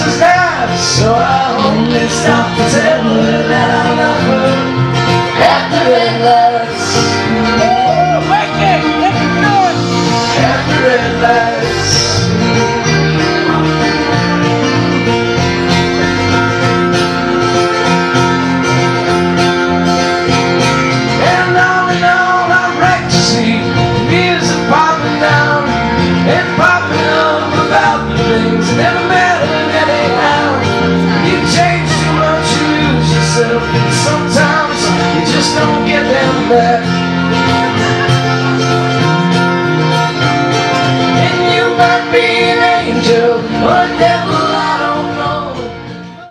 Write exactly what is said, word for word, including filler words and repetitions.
is life. So I only stop to tell her that I